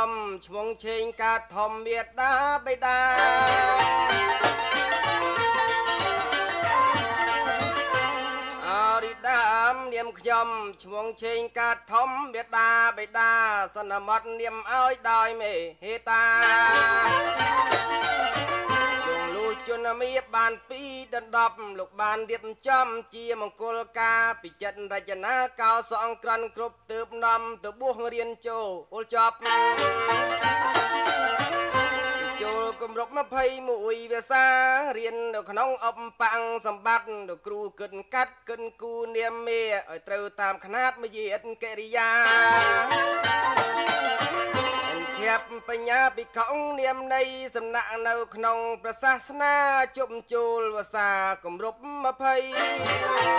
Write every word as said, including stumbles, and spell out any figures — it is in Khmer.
ខ្ញុំឈ្មោះឆេងកាធំមេដាបេដាអរិដាមនាមខ្ញុំឈ្មោះឆេងកាធំមេដាបេដាសន្មត់នាមឲ្យដោយមេហេតាជនមីបានពីដណ្ដប់លោកបានរៀបចំជាមង្គលការពិចិត្ររចនាកោសង្ក្រាន់គ្រប់ទើបនាំទៅបួសរៀនចូលអុលចប់ចូលគម្រប់ម្ភៃមួយវាសារៀននៅក្នុងអបប៉ាំងសម្បត្តិលោកគ្រូគិតកាត់គិនគូនាមមេឲ្យត្រូវតាមຂະຫນាតមយាទកិរិយាធៀបបញ្ញាពិខុងនាមនៃសំណាក់នៅក្នុងព្រះសាសនាជុំចូលវសាគម្រប់ម្ភៃ